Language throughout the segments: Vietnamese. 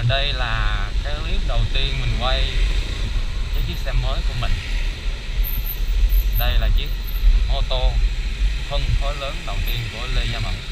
Đây là cái clip đầu tiên mình quay với chiếc xe mới của mình. Đây là chiếc ô tô phân khối lớn đầu tiên của Lê Gia Mận.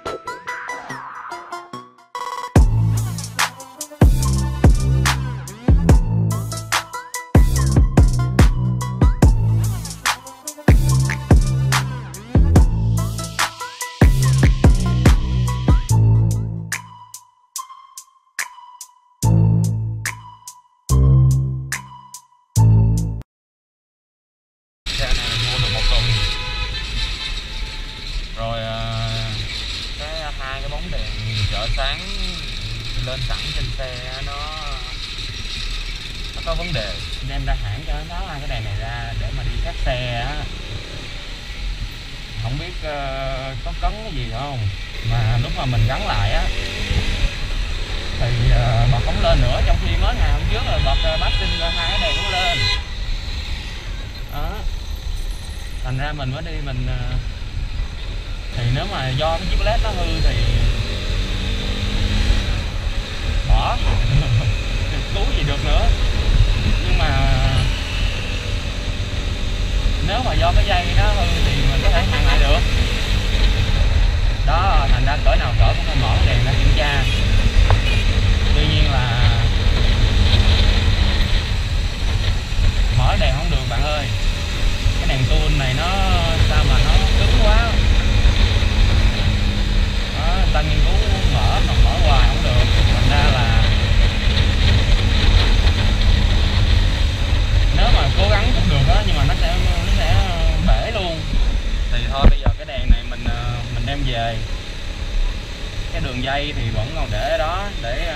Rồi hai cái bóng đèn chợ sáng lên sẵn trên xe nó có vấn đề, đem ra hãng cho nó tháo hai cái đèn này ra để mà đi khác xe á. Không biết có cấn cái gì không, mà lúc mà mình gắn lại á thì bật không lên nữa, trong khi mới ngày hôm trước rồi bật bát sinh rồi hai cái đèn cũng lên đó. Thành ra mình mới đi mình thì nếu mà do cái chiếc led nó hư thì bỏ cứu gì được nữa. Nhưng mà nếu mà do cái dây nó hư thì mình có thể hàn lại được đó. Thành ra cỡ nào cỡ cũng phải mở cái đèn ra kiểm tra. Tuy nhiên là mở đèn không được bạn ơi, cái đèn tuôn này nó sao mà nó cứng quá đó. Ta nghiên cứu mở mà mở hoài không được, thành ra là nếu mà cố gắng cũng được đó, nhưng mà nó sẽ bể luôn. Thì thôi bây giờ cái đèn này mình đem về. Cái đường dây thì vẫn còn để ở đó để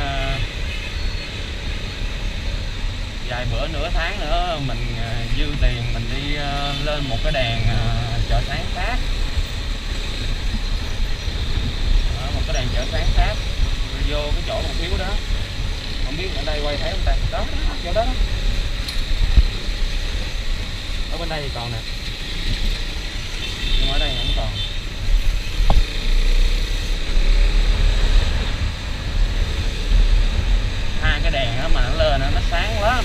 vài bữa nửa tháng nữa mình dư tiền mình đi lên một cái đèn chợ sáng khác. Một cái đèn chợ sáng khác vô cái chỗ một phiếu đó. Không biết ở đây quay thấy không ta? Đó, chỗ đó. Ở bên đây thì còn nè, nhưng mà ở đây không còn. Hai cái đèn đó mà nó lên nó sáng lắm.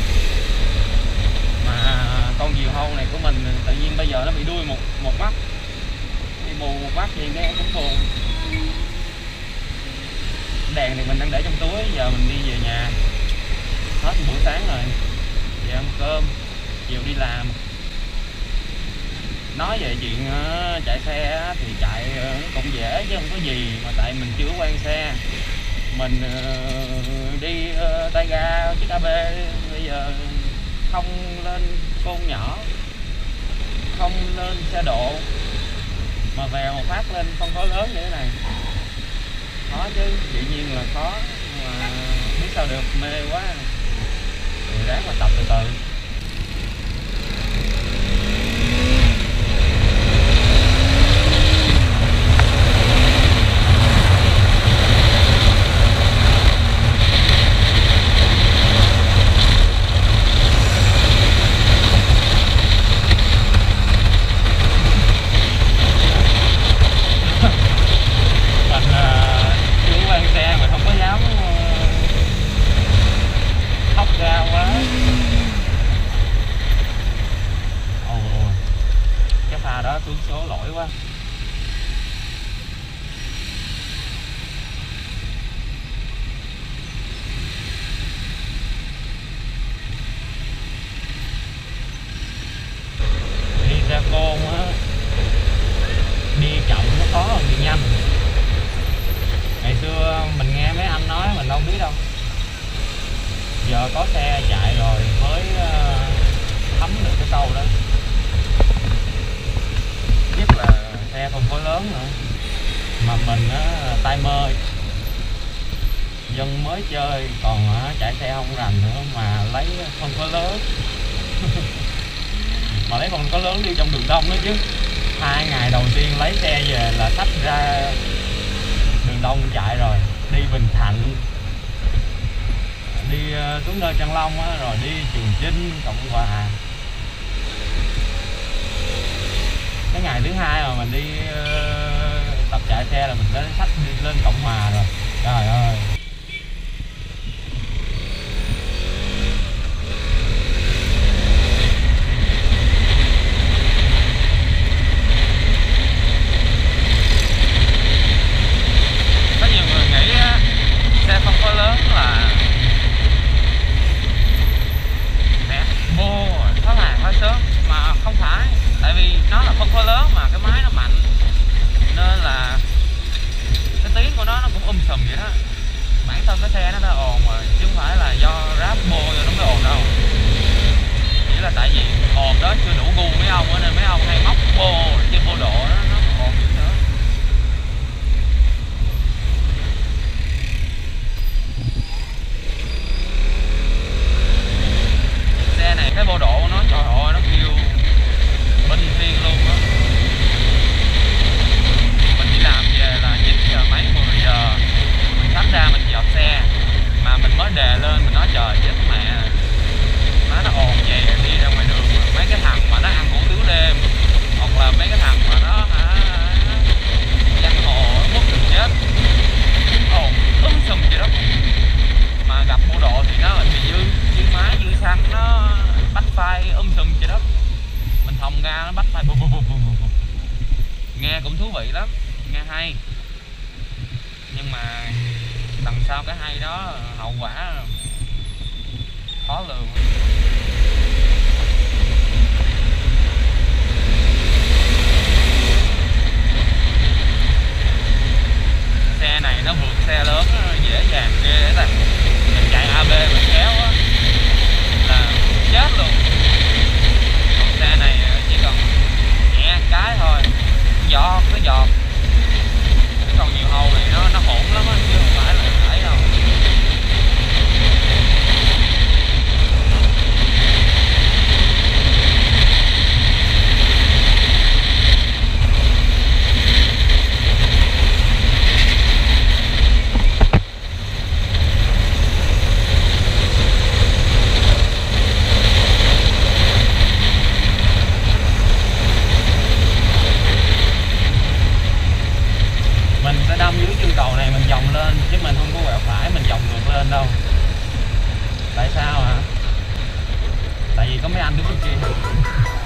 Mà con diều hâu này của mình tự nhiên bây giờ nó bị đuôi một mắt, bị bù một mắt thì nghe cũng buồn. Đèn thì mình đang để trong túi, giờ mình đi về nhà. Hết buổi sáng rồi, về ăn cơm, chiều đi làm. Nói về chuyện chạy xe thì chạy cũng dễ chứ không có gì, mà tại mình chưa quen xe. Mình đi tay ga chiếc AB bây giờ không lên côn nhỏ, không lên xe độ, mà vèo một phát lên phân khối lớn như thế này khó chứ, dĩ nhiên là khó. Mà biết sao được, mê quá thì ráng mà tập từ từ. Đó tướng số lỗi quá. Đi ra Côn á, đi chậm nó khó hơn đi nhanh. Ngày xưa mình nghe mấy anh nói mình đâu biết đâu, giờ có xe chạy rồi mới thấm được cái câu đó. Nhất là xe phân khối lớn nữa, mà mình tay mơ dân mới chơi, còn chạy xe không rành nữa mà lấy phân khối lớn mà lấy phân khối lớn đi trong đường đông nữa chứ. 2 ngày đầu tiên lấy xe về là xách ra đường đông chạy rồi, đi Bình Thạnh, đi xuống nơi Trăng Long á, rồi đi Trường Chinh, Cộng Hòa. Cái ngày thứ hai mà mình đi tập chạy xe là mình đã xách đi lên Cộng Hòa rồi. Trời ơi, nó cũng sùm vậy đó. Bản thân cái xe nó ồn mà, chứ không phải là do ráp bô cho nó mới ồn đâu. Chỉ là tại vì ồn đó chưa đủ gu mấy ông, nên mấy ông hay móc bô trên bô độ đó, nó ồn dữ nữa. Xe này cái bô độ của nó trời ơi, nó kêu bình thiên luôn á. Mình đi làm về là 9 giờ mấy 10 giờ mình sắp ra mình dọn xe, mà mình mới đề lên mình nói trời chết mẹ, nó ồn vậy đi ra ngoài đường mà mấy cái thằng mà nó ăn hủ tiếu đêm, hoặc là mấy cái thằng mà nó giang hồ nó mất được chết, ồn sùm vậy đó. Mà gặp bộ độ thì nó bị dư máy dư xăng, nó bắt phai sùm vậy đó. Mình thòng ra nó bắt phai bù bù bù bù bù. Nghe cũng thú vị lắm, nghe hay, nhưng mà đằng sau cái hay đó hậu quả khó lường. Xe này nó vượt xe lớn dễ dàng ghê đó. Mình chạy AB mình kéo á là chết luôn. Còn xe này chỉ cần nhẹ cái thôi, nó giọt. Chứ còn nhiều hầu này nó hỗn lắm á, chứ không phải là ấy đâu. Mình sẽ đâm dưới chân cầu này mình vòng lên, chứ mình không có quẹo phải mình vòng ngược lên đâu. Tại sao hả? Tại vì có mấy anh đứng bên kia.